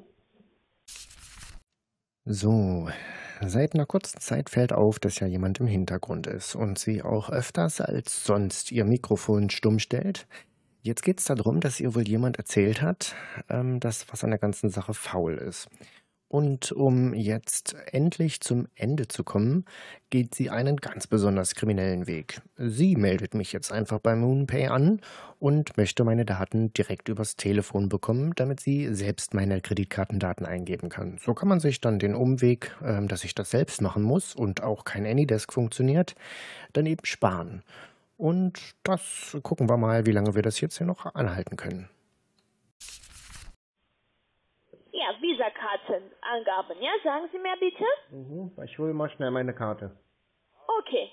So, seit einer kurzen Zeit fällt auf, dass ja jemand im Hintergrund ist und sie auch öfters als sonst ihr Mikrofon stumm stellt. Jetzt geht es darum, dass ihr wohl jemand erzählt hat, ähm, dass was an der ganzen Sache faul ist. Und um jetzt endlich zum Ende zu kommen, geht sie einen ganz besonders kriminellen Weg. Sie meldet mich jetzt einfach bei MoonPay an und möchte meine Daten direkt übers Telefon bekommen, damit sie selbst meine Kreditkartendaten eingeben kann. So kann man sich dann den Umweg, ähm, dass ich das selbst machen muss und auch kein Anydesk funktioniert, dann eben sparen. Und das gucken wir mal, wie lange wir das jetzt hier noch anhalten können. Ja, Visa-Kartenangaben, ja? Sagen Sie mir bitte. Mhm. Ich hole mal schnell meine Karte. Okay.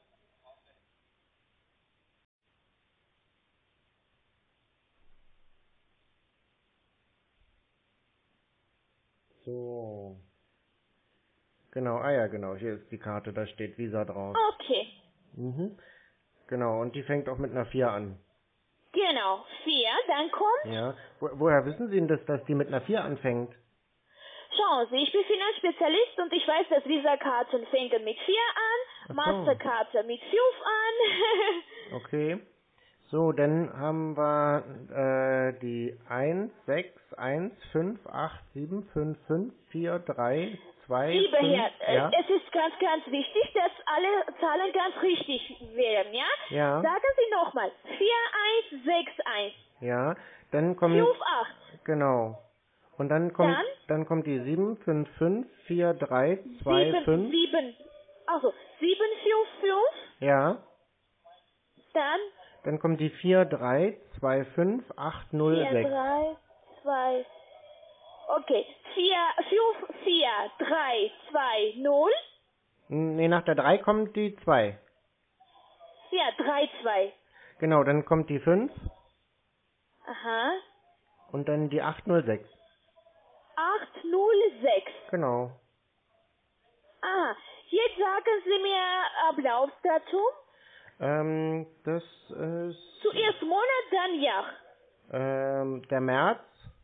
So. Genau, ah ja, genau, hier ist die Karte, da steht Visa drauf. Okay. Mhm. Genau, und die fängt auch mit einer vier an. Genau, vier, dann kommt... Ja. Wo, woher wissen Sie denn das, dass die mit einer vier anfängt? Schauen Sie, ich bin Finanzspezialist und ich weiß, dass Visa-Karten fängen mit vier an, Ach so. Masterkarte mit fünf an. Okay. So, dann haben wir äh, die eins, sechs, eins, fünf, acht, sieben, fünf, fünf, vier, drei, zwei, Lieber fünf, Herr, äh, ja? es ist ganz, ganz wichtig, dass alle Zahlen ganz richtig wären, ja? Ja. Sagen Sie nochmal, vier eins sechs eins, Ja, dann kommt, fünf acht, genau. Und dann kommt, Dann? dann kommt die sieben, fünf, fünf, vier, drei, zwei, sieben, fünf. sieben, also sieben fünf fünf, Ja. dann Dann kommt die vier, drei, zwei, fünf, acht, null, vier sechs. drei zwei, okay, vier fünf vier drei zwei null, Nee, nach der drei kommt die zwei. ja, drei zwei, Genau, dann kommt die fünf aha, und dann die acht, null, sechs. acht null sechs. Genau. Ah, jetzt sagen Sie mir Ablaufdatum. Ähm, das ist Zuerst Monat, dann Jahr. ähm, der März.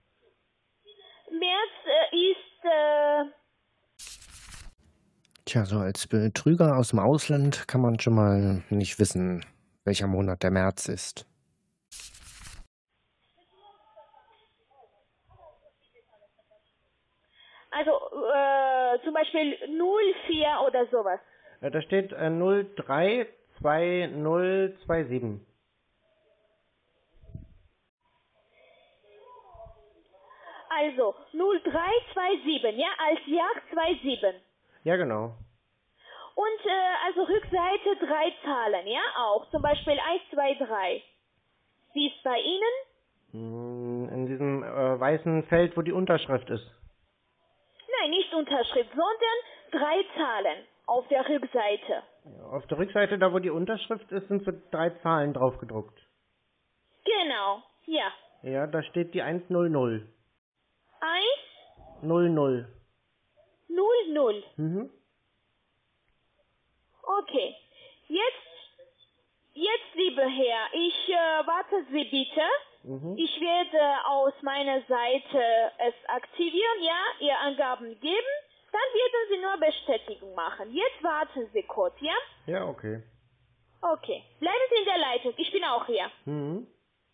März äh, ist, äh, Tja, so als Betrüger aus dem Ausland kann man schon mal nicht wissen, welcher Monat der März ist. also äh, zum Beispiel null vier oder sowas. Äh, da steht äh, null drei zwei null zwei sieben. Also null drei zwei sieben, ja, als Jahr zwei sieben. Ja, genau. Und äh, also Rückseite drei Zahlen, ja, auch. Zum Beispiel eins zwei drei. Wie ist bei Ihnen? Hm, In diesem äh, weißen Feld, wo die Unterschrift ist. Nein, nicht Unterschrift, sondern drei Zahlen auf der Rückseite. Ja, auf der Rückseite, da wo die Unterschrift ist, sind so drei Zahlen drauf gedruckt. Genau, ja. Ja, da steht die eins null null. eins null null. null null. Mhm. Okay. Jetzt, jetzt, lieber Herr, ich äh, warte Sie bitte. Mhm. Ich werde aus meiner Seite es aktivieren, ja, Ihr Angaben geben. Dann werden Sie nur Bestätigung machen. Jetzt warten Sie kurz, ja? Ja, okay. Okay. Bleiben Sie in der Leitung. Ich bin auch hier. Mhm.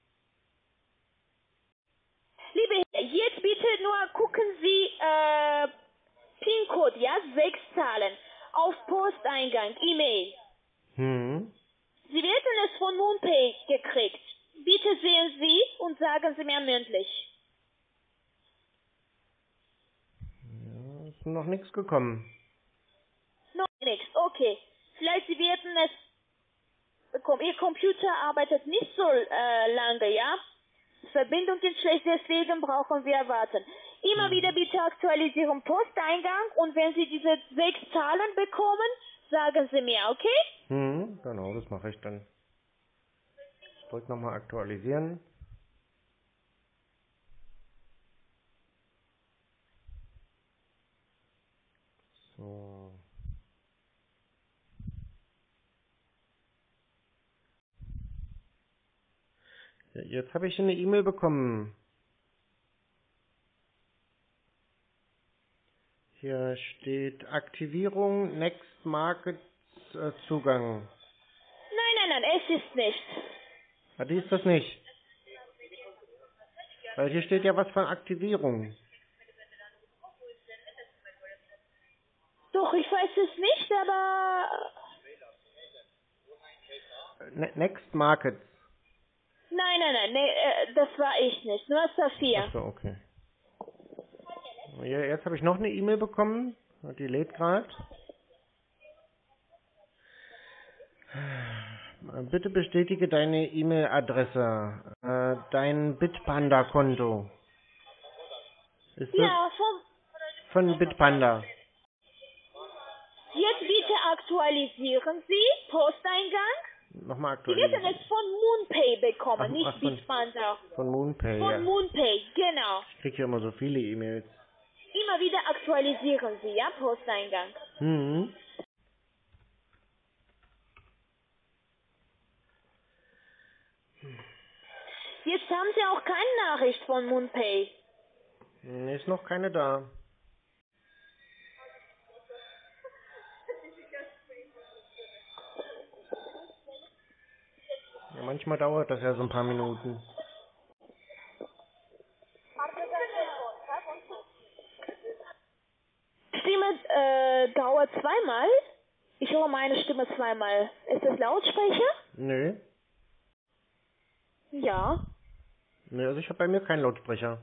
Liebe Herr, jetzt bitte nur gucken Sie äh, PIN-Code, ja, sechs Zahlen auf Posteingang, E-Mail. Mhm. Sie werden es von MoonPay gekriegt. Bitte sehen Sie und sagen Sie mir mündlich. Ja, ist noch nichts gekommen. Noch nichts, okay. Vielleicht Sie werden es bekommen. Ihr Computer arbeitet nicht so äh, lange, ja? Verbindung ist schlecht, deswegen brauchen wir warten. Immer Mhm. wieder bitte aktualisieren Posteingang und wenn Sie diese sechs Zahlen bekommen, sagen Sie mir, okay? Mhm. Genau, das mache ich dann. Ich drücke nochmal aktualisieren. So. Ja, jetzt habe ich eine E-Mail bekommen. Hier steht Aktivierung Next Market äh, Zugang. Nein, nein, nein, es ist nicht. Ah, die ist das nicht. Weil hier steht ja was von Aktivierung. Doch, ich weiß es nicht, aber... Ne- Next Markets. Nein, nein, nein, nee, äh, das war ich nicht. Nur Sophia. Achso, okay. Ja, jetzt habe ich noch eine E-Mail bekommen. Die lädt gerade. Bitte bestätige deine E-Mail-Adresse. Äh, dein Bitpanda-Konto. Ist das Ja, von, von Bitpanda? jetzt bitte aktualisieren Sie Posteingang. Nochmal Sie werden aktualisieren. es von Moonpay bekommen, Ach, nicht ach, von- Bitpanda. Von Moonpay, Von ja. Moonpay, genau. Ich kriege ja immer so viele E-Mails. Immer wieder aktualisieren Sie, ja, Posteingang. Hm. Jetzt haben Sie auch keine Nachricht von Moonpay. Ist noch keine da. Ja, manchmal dauert das ja so ein paar Minuten. Stimme äh, dauert zweimal. Ich höre meine Stimme zweimal. Ist das Lautsprecher? Nö. Ja. Nö, also ich habe bei mir keinen Lautsprecher.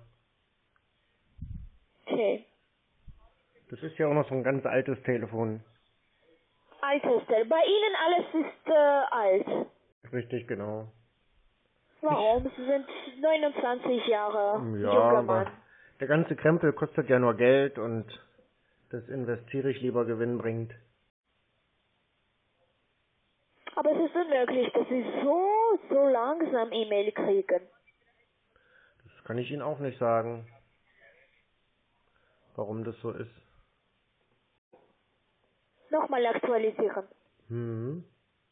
Okay. Das ist ja auch noch so ein ganz altes Telefon. Altes Teil. Bei Ihnen alles ist äh, alt. Richtig, genau. Warum? Sie sind neunundzwanzig Jahre Ja, junger aber Mann. der ganze Krempel kostet ja nur Geld und das investiere ich lieber gewinnbringend. Aber es ist unmöglich, dass Sie so, so langsam E-Mail kriegen. Das kann ich Ihnen auch nicht sagen, warum das so ist. Nochmal aktualisieren. Hm.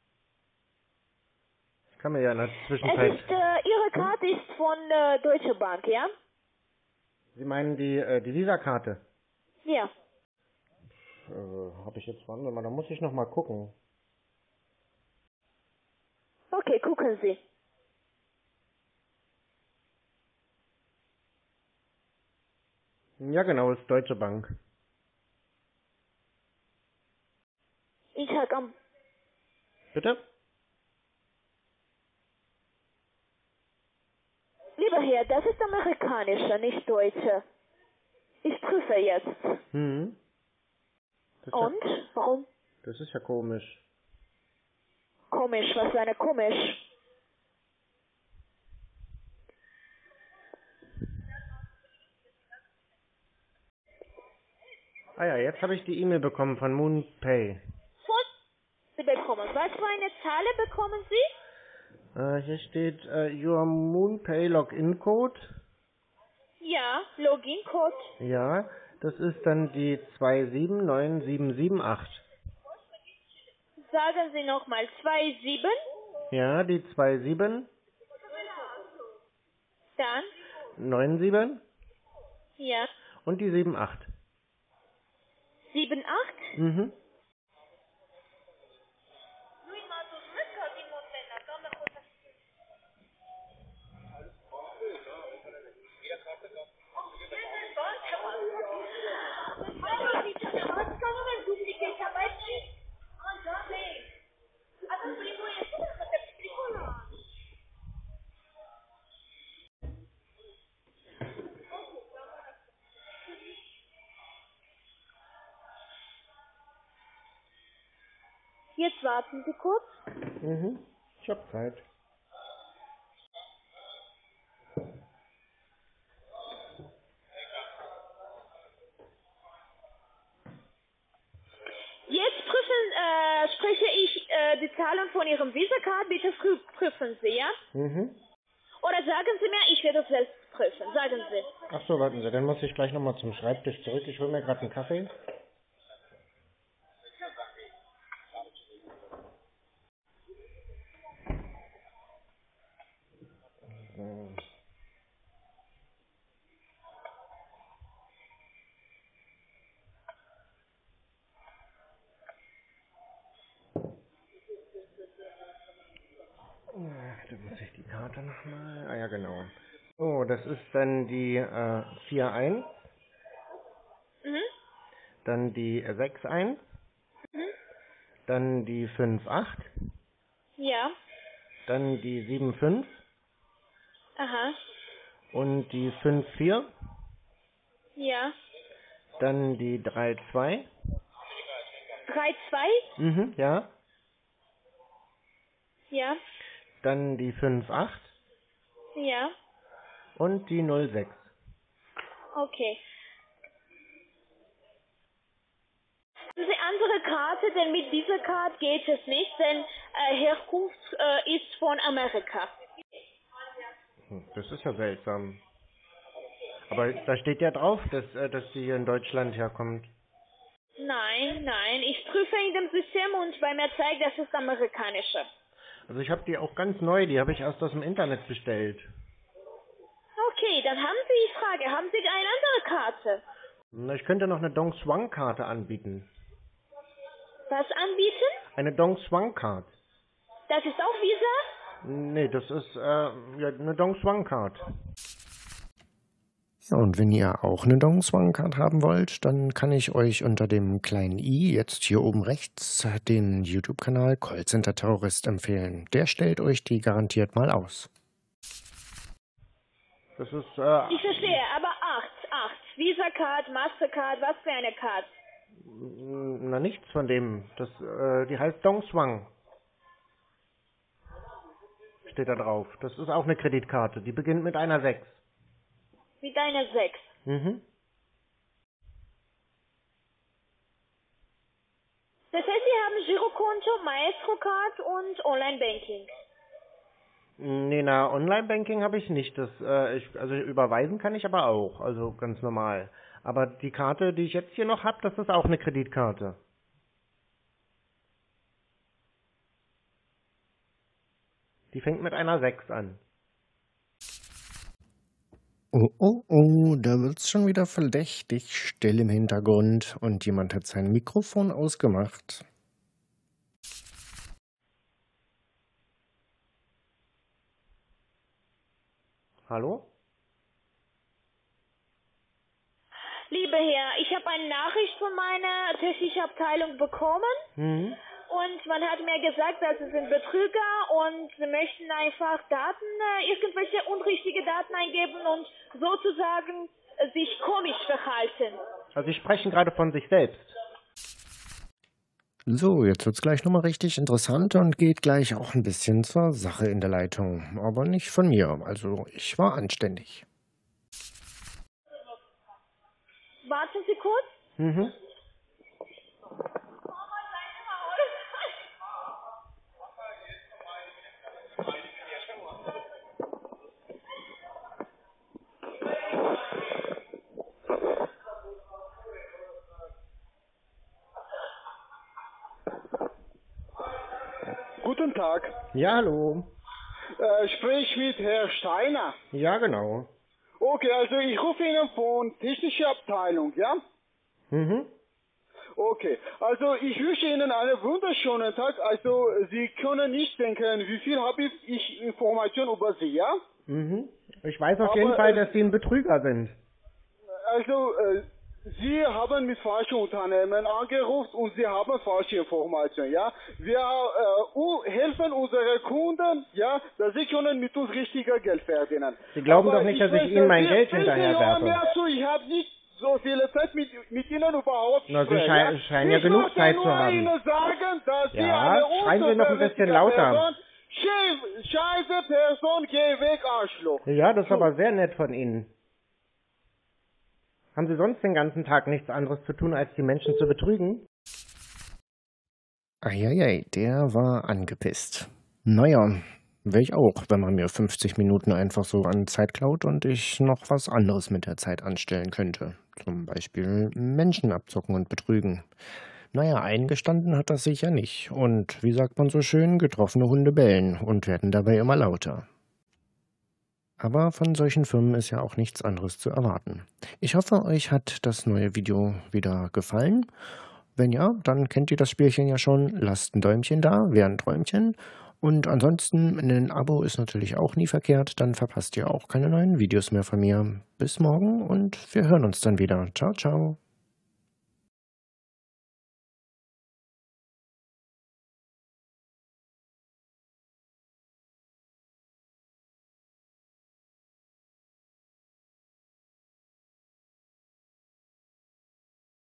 Das kann man ja in der Es Zwischenzeit... ist, äh, Ihre Karte ist von äh, Deutsche Bank, ja? Sie meinen die, äh, die Visa-Karte? Ja. Äh, habe ich jetzt... Warte mal, da muss ich noch mal gucken. Okay, gucken Sie. Ja, genau, ist Deutsche Bank. Ich sag am... Bitte? Lieber Herr, das ist amerikanische, nicht deutsche. Ich prüfe jetzt. Hm. Das ist, Und? ja, Warum? das ist ja komisch. Komisch, was für eine komisch. Ah ja, jetzt habe ich die E-Mail bekommen von MoonPay. Von Sie bekommen. Was für eine Zahl bekommen Sie? Äh, hier steht äh, Your MoonPay Login Code. Ja, Login-Code. Ja, das ist dann die zwei sieben neun sieben sieben acht. Sagen Sie nochmal zwei sieben, Ja, die zwei sieben dann, neun sieben ja, und die sieben acht. sieben acht. Mhm. Jetzt warten Sie kurz. Mhm. Ich hab Zeit. Jetzt prüfen, äh, spreche ich äh, die Zahlen von Ihrem Visa-Card. Bitte prü- prüfen Sie, ja? Mhm. Oder sagen Sie mir, ich werde es selbst prüfen. Sagen Sie. Ach so, warten Sie, dann muss ich gleich nochmal zum Schreibtisch zurück. Ich hole mir gerade einen Kaffee. So. Ach, da muss ich die Karte nochmal. Ah ja, genau. Oh, das ist dann die äh, vier eins, Mhm. dann die sechs eins, Mhm. dann die fünf acht, Ja. dann die sieben fünf Aha. und die fünf vier, Ja. dann die drei zwei, drei zwei? mhm, ja, Ja. dann die fünf acht Ja. und die null sechs. Okay. Haben Sie andere Karte, denn mit dieser Karte geht es nicht, denn äh, Herkunft äh, ist von Amerika. Hm, Das ist ja seltsam. Aber da steht ja drauf, dass, äh, dass sie hier in Deutschland herkommt. Nein, nein, ich prüfe in dem System und bei mir zeigt, das ist amerikanische. Also ich habe die auch ganz neu, die habe ich erst aus dem Internet bestellt. Okay, dann haben Sie die Frage, haben Sie eine andere Karte? Na, ich könnte noch eine Dong Swang Karte anbieten. Was anbieten? Eine Dong Swang Karte. Das ist auch Visa? Nee, das ist äh, ja, eine Dong Swang Karte. Ja, und wenn ihr auch eine Dong Swang Card haben wollt, dann kann ich euch unter dem kleinen i, jetzt hier oben rechts, den YouTube-Kanal Callcenter Terrorist empfehlen. Der stellt euch die garantiert mal aus. Das ist, äh, Ich verstehe, aber acht, acht. Visa-Card, Mastercard, was für eine Card? na nichts von dem. Das, äh, die heißt Dong Swang. Steht da drauf. Das ist auch eine Kreditkarte. Die beginnt mit einer sechs. Mit einer sechs. Mhm. Das heißt, Sie haben Girokonto, Maestro-Card und Online-Banking. Nee, na, Online-Banking habe ich nicht. Das, äh, ich, also überweisen kann ich aber auch. Also ganz normal. Aber die Karte, die ich jetzt hier noch habe, das ist auch eine Kreditkarte. Die fängt mit einer sechs an. Oh, oh, oh, da wird's schon wieder verdächtig still im Hintergrund und jemand hat sein Mikrofon ausgemacht. Hallo? Lieber Herr, ich habe eine Nachricht von meiner technischen Abteilung bekommen. Mhm. Und man hat mir gesagt, dass sie sind Betrüger und sie möchten einfach Daten, äh, irgendwelche unrichtige Daten eingeben und sozusagen äh, sich komisch verhalten. Also Sie sprechen gerade von sich selbst. So, jetzt wird's gleich nochmal richtig interessant und geht gleich auch ein bisschen zur Sache in der Leitung. Aber nicht von mir, also ich war anständig. Warten Sie kurz. Mhm. Guten Tag. Ja, hallo. Äh, sprich mit Herrn Steiner. Ja, genau. Okay, also ich rufe Ihnen von technischer Abteilung, ja? Mhm. Okay, also ich wünsche Ihnen einen wunderschönen Tag. Also Sie können nicht denken, wie viel habe ich Informationen über Sie, ja? Mhm. Ich weiß auf Aber, jeden Fall, äh, dass Sie ein Betrüger sind. Also äh, Sie haben mit falschen Unternehmen angerufen und Sie haben falsche Informationen, ja? Wir äh, u- helfen unsere Kunden, ja, dass sie können mit uns richtiger Geld verdienen. Sie glauben Aber doch nicht, dass ich weiß, Ihnen mein Sie- Geld bitte hinterher hören mir werfe. zu, ich habe nicht so viele Zeit mit, mit Ihnen überhaupt Na, Sie sprechen, schei- ja? scheinen ja Ich genug möchte Zeit nur zu haben. Ihnen sagen, dass Sie Ja, eine schreien Sie noch ein bisschen unzuverlässige lauter. Person, Scheiß- Scheiße Person, geh weg, Arschloch. Ja, das ist So. aber sehr nett von Ihnen. Haben Sie sonst den ganzen Tag nichts anderes zu tun, als die Menschen zu betrügen? Eieiei, der war angepisst. Naja, wäre ich auch, wenn man mir fünfzig Minuten einfach so an Zeit klaut und ich noch was anderes mit der Zeit anstellen könnte. Zum Beispiel Menschen abzocken und betrügen. Naja, eingestanden hat das sicher nicht. Und wie sagt man so schön, getroffene Hunde bellen und werden dabei immer lauter. Aber von solchen Firmen ist ja auch nichts anderes zu erwarten. Ich hoffe, euch hat das neue Video wieder gefallen. Wenn ja, dann kennt ihr das Spielchen ja schon. Lasst ein Däumchen da, wäre ein Träumchen. Und ansonsten, ein Abo ist natürlich auch nie verkehrt. Dann verpasst ihr auch keine neuen Videos mehr von mir. Bis morgen und wir hören uns dann wieder. Ciao, ciao.